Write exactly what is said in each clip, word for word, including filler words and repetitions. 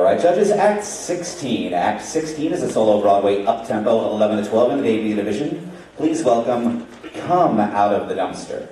right, judges, Act sixteen. Act sixteen is a solo Broadway up-tempo eleven to twelve in the debut division. Please welcome Come Out of the Dumpster.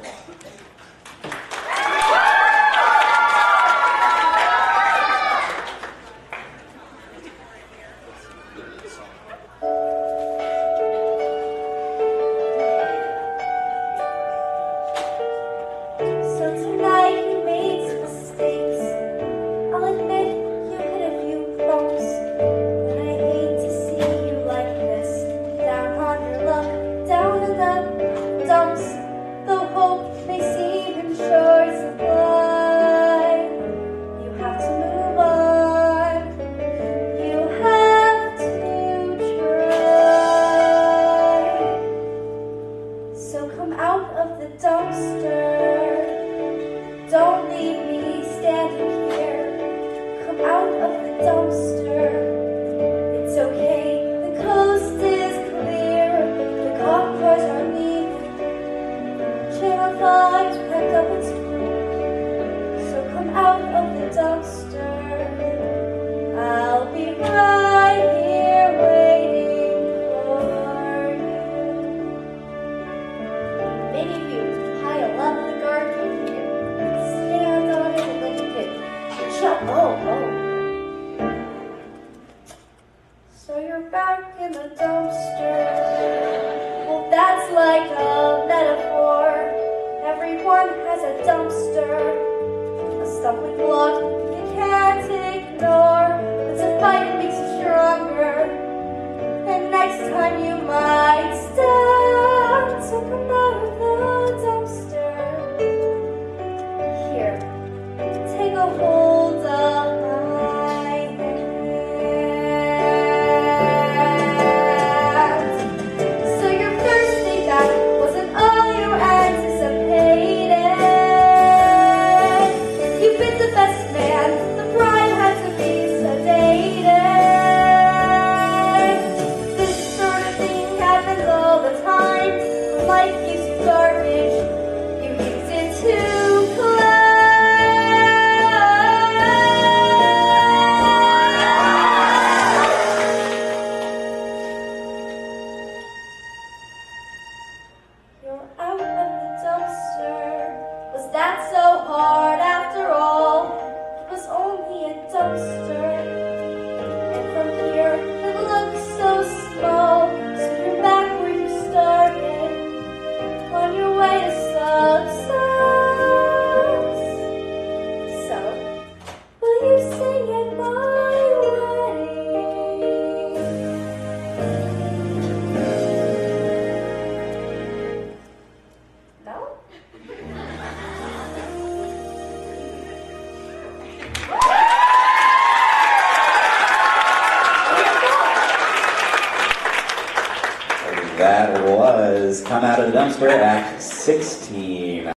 Don't leave me standing here. Come out of the dumpster. It's okay, the coast is clear. The cop cars are leaving. Channel five's packed up its crew. So come out of the dumpster. I'll be right here waiting for you. Many of you pile up the garden here. Stand on it like a kid. Shut oh, oh. So you're back in the dumpster. Well, that's like a metaphor. Everyone has a dumpster. A stumbling block you can't ignore. It's a fight that makes you stronger. And next time you might stand. So come out of the dumpster. Here, take a hold of my hand. So your first day back wasn't all you anticipated. You've been the best man, the bride had to be sedated. This sort of thing happens all the time. When life gives you garbage, you use it to climb. You're out of the dumpster. Was that so hard after all? It was only a dumpster. And from here, it looks so small. So you're back where you started. On your way to success. So, will you sing at my wedding? No? That was Come Out of the Dumpster, Act sixteen.